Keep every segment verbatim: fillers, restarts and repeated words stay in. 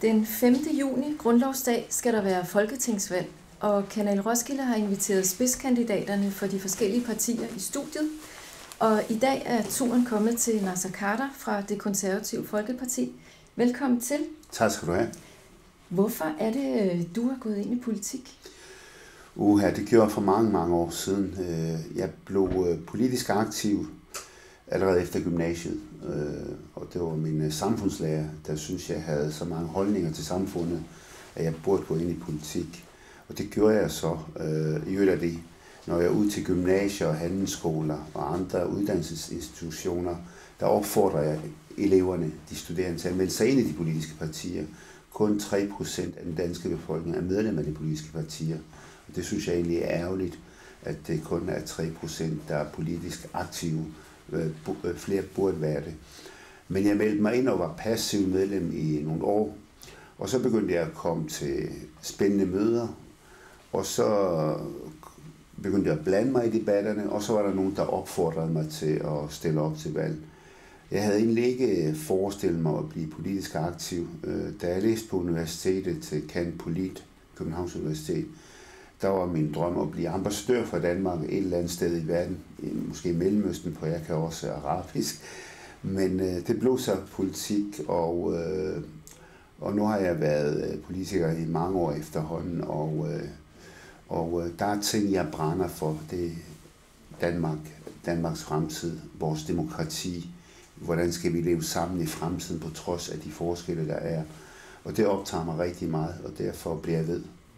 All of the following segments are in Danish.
Den femte juni, grundlovsdag, skal der være folketingsvalg, og Kanal Roskilde har inviteret spidskandidaterne for de forskellige partier i studiet. Og i dag er turen kommet til Naser Khader fra Det Konservative Folkeparti. Velkommen til. Tak skal du have. Hvorfor er det, du har gået ind i politik? Uha, det gjorde for mange, mange år siden. Jeg blev politisk aktiv allerede efter gymnasiet, og det var min samfundslærer, der synes jeg havde så mange holdninger til samfundet, at jeg burde gå ind i politik. Og det gjorde jeg så i øvrigt af det. Når jeg er ude til gymnasier og handelsskoler og andre uddannelsesinstitutioner, der opfordrer jeg eleverne, de studerende, til at melde sig ind i de politiske partier. Kun tre procent af den danske befolkning er medlem af de politiske partier. Og det synes jeg egentlig er ærgerligt, at det kun er tre procent, der er politisk aktive. Flere burde være det. Men jeg meldte mig ind og var passiv medlem i nogle år. Og så begyndte jeg at komme til spændende møder. Og så begyndte jeg at blande mig i debatterne. Og så var der nogen, der opfordrede mig til at stille op til valg. Jeg havde egentlig ikke forestillet mig at blive politisk aktiv. Da jeg læste på universitetet til Cand. Polit, Københavns Universitet, der var min drøm at blive ambassadør for Danmark et eller andet sted i verden, måske i Mellemøsten, for jeg kan også arabisk. Men øh, det blev så politik, og, øh, og nu har jeg været politiker i mange år efterhånden, og, øh, og øh, der er ting, jeg brænder for. Det er Danmark, Danmarks fremtid, vores demokrati. Hvordan skal vi leve sammen i fremtiden på trods af de forskelle, der er. Og det optager mig rigtig meget, og derfor bliver jeg ved.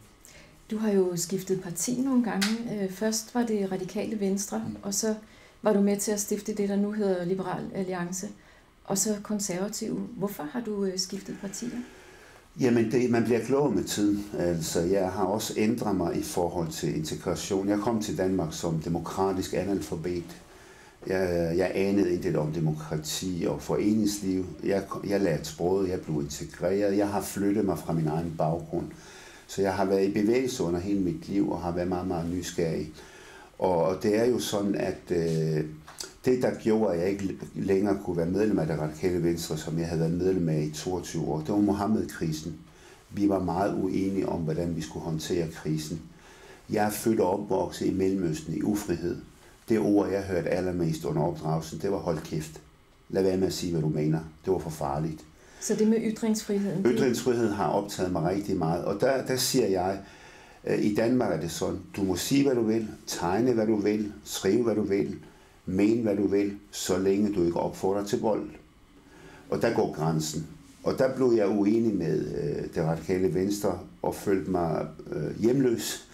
Du har jo skiftet parti nogle gange. Først var det Radikale Venstre, mm. og så var du med til at stifte det, der nu hedder Liberal Alliance, og så Konservative. Hvorfor har du skiftet partier? Jamen, det, man bliver klogere med tiden. Altså, jeg har også ændret mig i forhold til integration. Jeg kom til Danmark som demokratisk analfabet. Jeg, jeg anede intet om demokrati og foreningsliv. Jeg, jeg lærte sproget, jeg blev integreret. Jeg har flyttet mig fra min egen baggrund. Så jeg har været i bevægelse under hele mit liv og har været meget, meget nysgerrig. Og det er jo sådan, at øh, det, der gjorde, at jeg ikke længere kunne være medlem af Det Radikale Venstre, som jeg havde været medlem af i toogtyve år, det var Mohammed-krisen. Vi var meget uenige om, hvordan vi skulle håndtere krisen. Jeg er født og opvokset i Mellemøsten i ufrihed. Det ord, jeg hørte allermest under opdragelsen, det var hold kæft. Lad være med at sige, hvad du mener. Det var for farligt. Så det med ytringsfriheden? Ytringsfriheden har optaget mig rigtig meget, og der, der siger jeg, at i Danmark er det sådan, du må sige, hvad du vil, tegne, hvad du vil, skrive, hvad du vil, mene, hvad du vil, så længe du ikke opfordrer til vold. Og der går grænsen. Og der blev jeg uenig med øh, Det Radikale Venstre og følte mig øh, hjemløs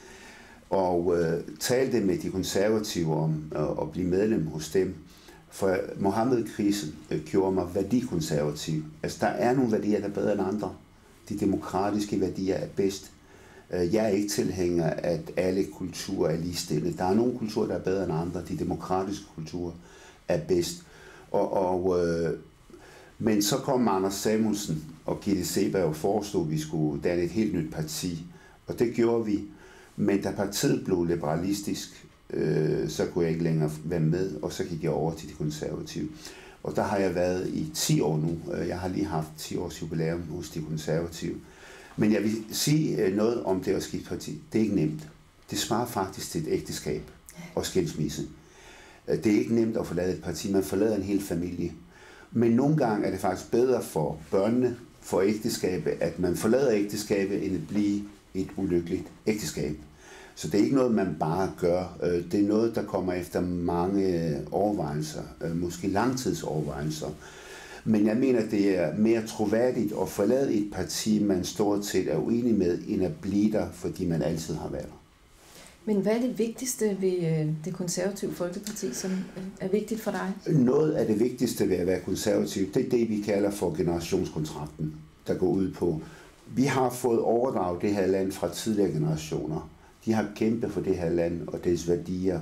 og øh, talte med de konservative om øh, at blive medlem hos dem. For Mohammed-krisen øh, gjorde mig værdikonservativ. Altså, der er nogle værdier, der er bedre end andre. De demokratiske værdier er bedst. Øh, jeg er ikke tilhænger af, at alle kulturer er ligestillet. Der er nogle kulturer, der er bedre end andre. De demokratiske kulturer er bedst. Og, og, øh, men så kom Anders Samuelsen og Gitte Seberg og foreslog, at vi skulle danne et helt nyt parti. Og det gjorde vi. Men da partiet blev liberalistisk, så kunne jeg ikke længere være med, og så gik jeg over til De Konservative. Og der har jeg været i ti år nu. Jeg har lige haft ti års jubilæum hos De Konservative. Men jeg vil sige noget om det at skifte parti. Det er ikke nemt. Det svarer faktisk til et ægteskab og skilsmisse. Det er ikke nemt at forlade et parti. Man forlader en hel familie. Men nogle gange er det faktisk bedre for børnene, for ægteskabet, at man forlader ægteskabet, end at blive et ulykkeligt ægteskab. Så det er ikke noget, man bare gør. Det er noget, der kommer efter mange overvejelser, måske langtidsovervejelser. Men jeg mener, det er mere troværdigt at forlade et parti, man stort set er uenig med, end at blive der, fordi man altid har været der. Men hvad er det vigtigste ved Det Konservative Folkeparti, som er vigtigt for dig? Noget af det vigtigste ved at være konservativ, det er det, vi kalder for generationskontrakten, der går ud på. Vi har fået overdraget det her land fra tidligere generationer. De har kæmpet for det her land og dets værdier,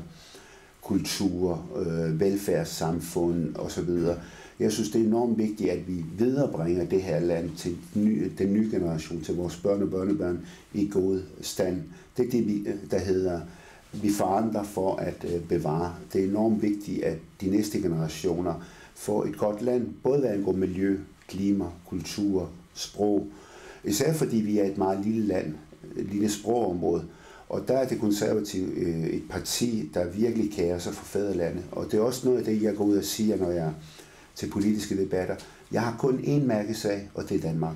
kultur, øh, velfærdssamfund osv. Jeg synes, det er enormt vigtigt, at vi viderebringer det her land til den nye, den nye generation, til vores børn og børnebørn i god stand. Det er det, der hedder, vi forandrer for at øh, bevare. Det er enormt vigtigt, at de næste generationer får et godt land, både hvad angår miljø, klima, kultur, sprog. Især fordi vi er et meget lille land, et lille sprogområde, og der er det konservative et parti, der virkelig kærer sig for fædrelandet. Og det er også noget af det, jeg går ud og siger, når jeg er til politiske debatter. Jeg har kun én mærkesag, og det er Danmark.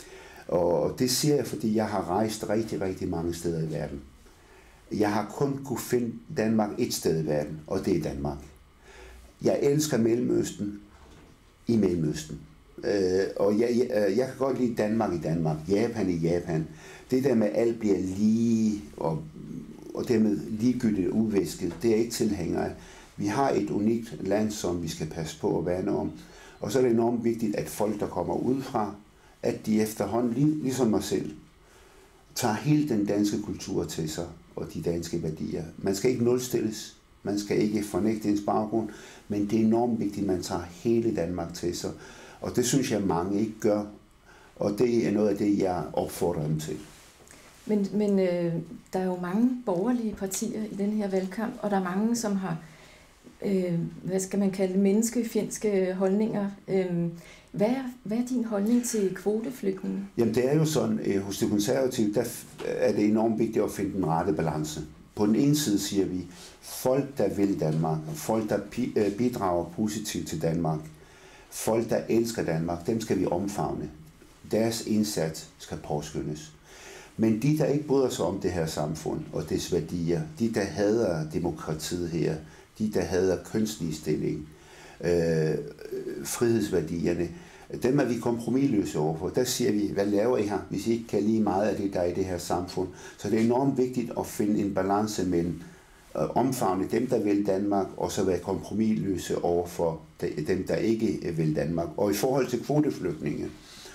Og det siger jeg, fordi jeg har rejst rigtig, rigtig mange steder i verden. Jeg har kun kunne finde Danmark et sted i verden, og det er Danmark. Jeg elsker Mellemøsten i Mellemøsten. Øh, og jeg, jeg, jeg kan godt lide Danmark i Danmark, Japan i Japan. Det der med, at alt bliver lige, og, og dermed ligegyldigt uvæsket, det er ikke tilhænger af. Vi har et unikt land, som vi skal passe på at værne om. Og så er det enormt vigtigt, at folk, der kommer udefra, at de efterhånden, lig, ligesom mig selv, tager hele den danske kultur til sig, og de danske værdier. Man skal ikke nulstilles, man skal ikke fornægte ens baggrund, men det er enormt vigtigt, at man tager hele Danmark til sig. Og det synes jeg, mange ikke gør, og det er noget af det, jeg opfordrer dem til. Men, men øh, der er jo mange borgerlige partier i den her valgkamp, og der er mange, som har, øh, hvad skal man kalde, menneskefjendske holdninger. Øh, hvad, er, hvad er din holdning til kvoteflygtninge? Jamen det er jo sådan, øh, hos det konservative, der er det enormt vigtigt at finde den rette balance. På den ene side siger vi, folk der vil Danmark, folk der bidrager positivt til Danmark, folk der elsker Danmark, dem skal vi omfavne. Deres indsats skal påskyndes. Men de, der ikke bryder sig om det her samfund og dets værdier, de, der hader demokratiet her, de, der hader kønsligestilling, øh, frihedsværdierne, dem er vi kompromisløse overfor. Der siger vi, hvad laver I her, hvis I ikke kan lide meget af det, der er i det her samfund. Så det er enormt vigtigt at finde en balance mellem øh, omfavne dem, der vil Danmark, og så være kompromisløse overfor dem, der ikke vil Danmark. Og i forhold til kvoteflygtninge,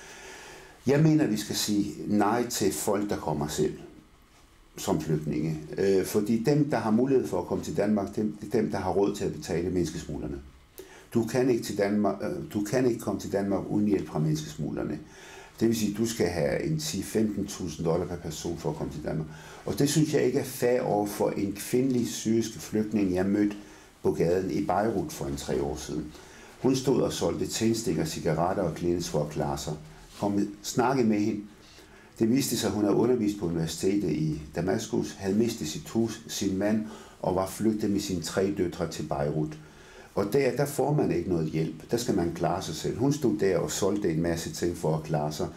jeg mener, vi skal sige nej til folk, der kommer selv som flygtninge. Øh, fordi dem, der har mulighed for at komme til Danmark, dem, dem der har råd til at betale menneskesmuglerne. Du kan ikke til Danmark, øh, du kan ikke komme til Danmark uden hjælp fra menneskesmuglerne. Det vil sige, at du skal have en ti til femten tusind dollar per person for at komme til Danmark. Og det synes jeg ikke er fair over for en kvindelig syrisk flygtning, jeg mødte på gaden i Beirut for en tre år siden. Hun stod og solgte tændstikker, cigaretter og kleenex for at klare sig. Kom snakke med hende. Det viste sig, at hun havde undervist på universitetet i Damaskus, havde mistet sit hus, sin mand og var flygtet med sine tre døtre til Beirut. Og der, der får man ikke noget hjælp. Der skal man klare sig selv. Hun stod der og solgte en masse ting for at klare sig.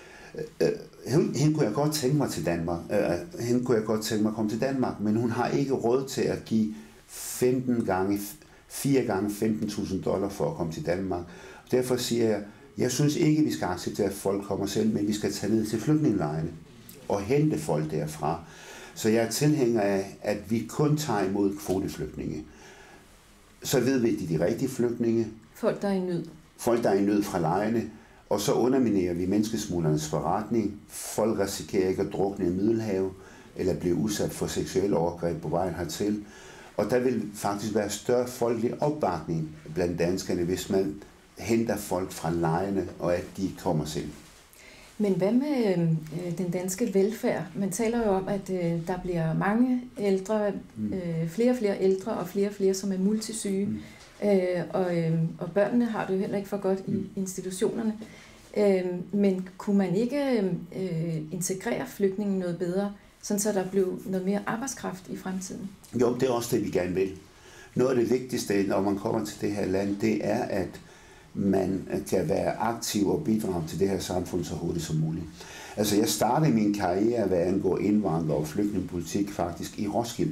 Hende, hende kunne jeg godt tænke mig til Danmark. Hende kunne jeg godt tænke mig at komme til Danmark, men hun har ikke råd til at give femten gange, fire gange femten tusind dollar for at komme til Danmark. Derfor siger jeg, jeg synes ikke, vi skal acceptere, at folk kommer selv, men vi skal tage ned til flygtningelejrene og hente folk derfra. Så jeg er tilhænger af, at vi kun tager imod kvoteflygtninge. Så ved vi, at de er de rigtige flygtninge. Folk, der er i nød. Folk, der er i nød fra lejrene. Og så underminerer vi menneskesmuglernes forretning. Folk risikerer ikke at drukne i Middelhavet, eller blive udsat for seksuelle overgreb på vejen hertil. Og der vil faktisk være større folkelig opbakning blandt danskerne, hvis man henter folk fra lejrene, og at de kommer selv. Men hvad med øh, den danske velfærd? Man taler jo om, at øh, der bliver mange ældre, øh, flere og flere ældre, og flere og flere, som er multisyge. Mm. Øh, og, øh, og børnene har det jo heller ikke for godt mm. i institutionerne. Øh, men kunne man ikke øh, integrere flygtningen noget bedre, sådan så der blev noget mere arbejdskraft i fremtiden? Jo, det er også det, vi gerne vil. Noget af det vigtigste, når man kommer til det her land, det er, at man kan være aktiv og bidrage til det her samfund så hurtigt som muligt. Altså, jeg startede min karriere, hvad angår indvandrer og flygtningepolitik, faktisk i Roskilde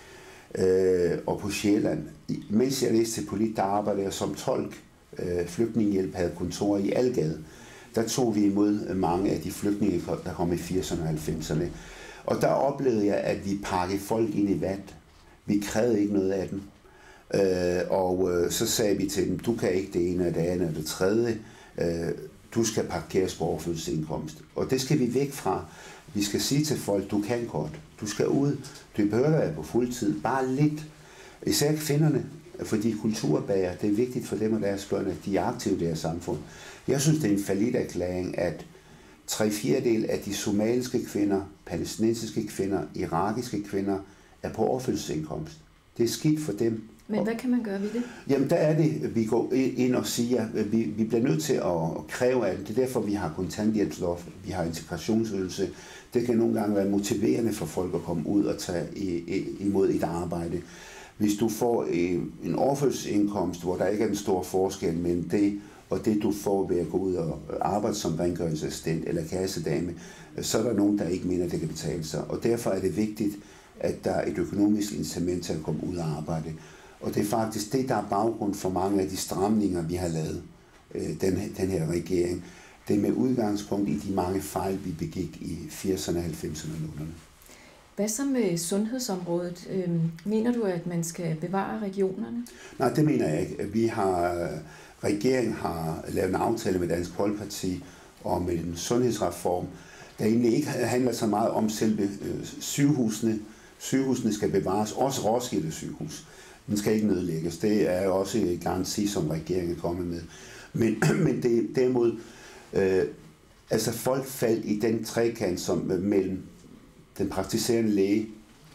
øh, og på Sjælland. Mens jeg læste til polit, der arbejdede jeg som tolk. Øh, Flygtningehjælp havde kontor i Algade. Der tog vi imod mange af de flygtninge, der kom i firserne og halvfemserne. Og der oplevede jeg, at vi pakkede folk ind i vat. Vi krævede ikke noget af dem. Øh, og øh, så sagde vi til dem, du kan ikke det ene og det andet og det tredje, øh, du skal parkeres på overførselsindkomst. Og det skal vi væk fra. Vi skal sige til folk, du kan godt, du skal ud, du behøver være på fuldtid, bare lidt. Især kvinderne, fordi kulturbager, det er vigtigt for dem og deres børn, at de er aktive i det her samfund. Jeg synes, det er en falliterklæring, at tre fjerdedel af de somaliske kvinder, palæstinensiske kvinder, irakiske kvinder er på overførselsindkomst. Det er skidt for dem. Men hvad kan man gøre ved det? Jamen der er det, vi går ind og siger, at vi, vi bliver nødt til at kræve af det. Det er derfor, vi har kontanthjælpsloft, vi har integrationsydelse. Det kan nogle gange være motiverende for folk at komme ud og tage imod et arbejde. Hvis du får en overførselsindkomst, hvor der ikke er en stor forskel mellem det og det, du får ved at gå ud og arbejde som rengøringsassistent eller kassedame, så er der nogen, der ikke mener, at det kan betale sig. Og derfor er det vigtigt, at der er et økonomisk incitament til at komme ud og arbejde. Og det er faktisk det, der er baggrund for mange af de stramninger, vi har lavet, den, den her regering. Det er med udgangspunkt i de mange fejl, vi begik i firserne, halvfemserne og nullerne. Hvad så med sundhedsområdet? Mener du, at man skal bevare regionerne? Nej, det mener jeg ikke. Vi har, regeringen har lavet en aftale med Dansk Folkeparti om en sundhedsreform, der egentlig ikke handler så meget om selve sygehusene. Sygehusene skal bevares, også Roskilde sygehus. Den skal ikke nedlægges. Det er også en garanti, som regeringen er kommet med. Men, men det, derimod, øh, altså folk faldt i den trekant, som mellem den praktiserende læge,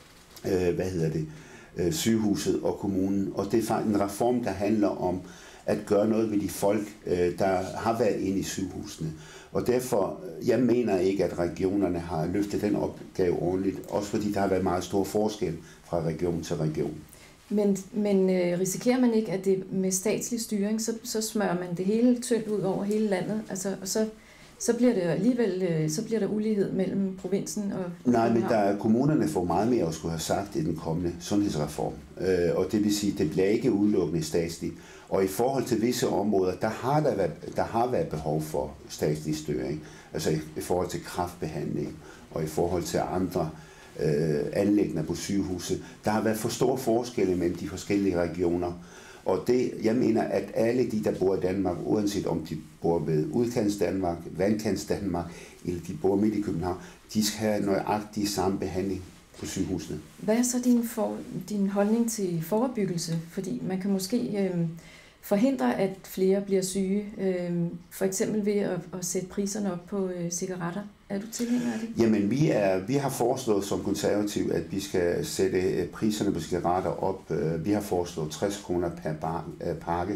øh, hvad hedder det, øh, sygehuset og kommunen. Og det er faktisk en reform, der handler om at gøre noget ved de folk, øh, der har været inde i sygehusene. Og derfor, jeg mener ikke, at regionerne har løftet den opgave ordentligt, også fordi der har været meget stor forskel fra region til region. Men, men øh, risikerer man ikke, at det med statslig styring, så, så smører man det hele tyndt ud over hele landet, altså, og så, så bliver det alligevel øh, så bliver der ulighed mellem provinsen og... Nej, men der er, kommunerne får meget mere at skulle have sagt i den kommende sundhedsreform, øh, og det vil sige, at det bliver ikke udelukkende statsligt. Og i forhold til visse områder, der har der været, der har været behov for statslig styring, altså i, i forhold til kræftbehandling og i forhold til andre øh, anlæggende på sygehuset. Der har været for store forskelle mellem de forskellige regioner. Og det, jeg mener, at alle de, der bor i Danmark, uanset om de bor ved udkants Danmark, vandkants Danmark, eller de bor midt i København, de skal have nøjagtig samme behandling på sygehusene. Hvad er så din, for, din holdning til forebyggelse? Fordi man kan måske øh, forhindre, at flere bliver syge, øh, for eksempel ved at, at sætte priserne op på øh, cigaretter. Er du tilhænger af det? Jamen, vi, er, vi har foreslået som konservativ, at vi skal sætte priserne på cigaretter op. Vi har foreslået tres kroner per bar, pakke,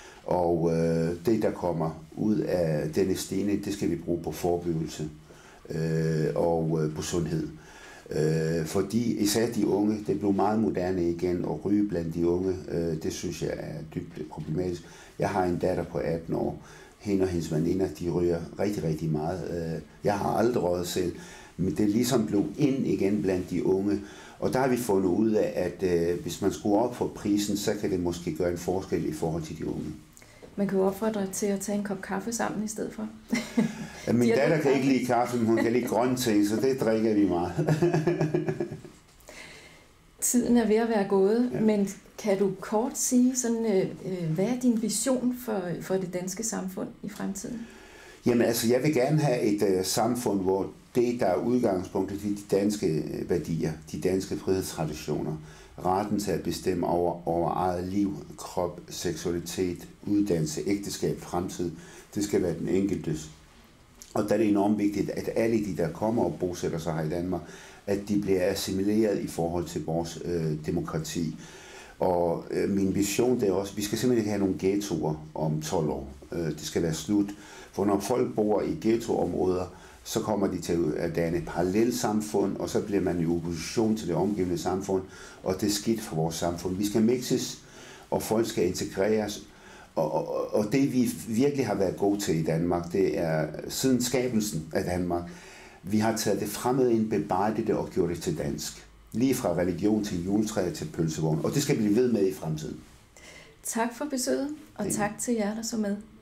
og øh, det, der kommer ud af denne stigning, det skal vi bruge på forebyggelse øh, og øh, på sundhed. Øh, fordi især de unge, det blev meget moderne igen, og ryge blandt de unge, øh, det synes jeg er dybt problematisk. Jeg har en datter på atten år, hende og hendes veninder, de ryger rigtig, rigtig meget. Jeg har aldrig røget selv, men det er ligesom blevet ind igen blandt de unge. Og der har vi fundet ud af, at hvis man skruer op for prisen, så kan det måske gøre en forskel i forhold til de unge. Man kan jo opfordre til at tage en kop kaffe sammen i stedet for. Ja, min datter kan ikke lide kaffe, men hun kan lide grønne ting, så det drikker vi meget. Tiden er ved at være gået, ja. Men kan du kort sige, sådan, øh, hvad er din vision for, for det danske samfund i fremtiden? Jamen altså, jeg vil gerne have et øh, samfund, hvor det, der er udgangspunktet, de danske værdier, de danske frihedstraditioner, retten til at bestemme over, over eget liv, krop, seksualitet, uddannelse, ægteskab, fremtid, det skal være den enkeltes. Og der er det enormt vigtigt, at alle de, der kommer og bosætter sig her i Danmark, at de bliver assimileret i forhold til vores øh, demokrati. Og øh, min vision det er også, at vi skal simpelthen ikke have nogle ghettoer om tolv år. Øh, det skal være slut. For når folk bor i ghettoområder, så kommer de til at danne et parallelt samfund, og så bliver man i opposition til det omgivende samfund, og det er skidt for vores samfund. Vi skal mixes, og folk skal integreres. Og, og, og det vi virkelig har været gode til i Danmark, det er siden skabelsen af Danmark, vi har taget det fremmede ind, bearbejdet det og gjort det til dansk. Lige fra religion til juletræ til pølsevogn. Og det skal vi blive ved med i fremtiden. Tak for besøget, og tak til jer, der så med.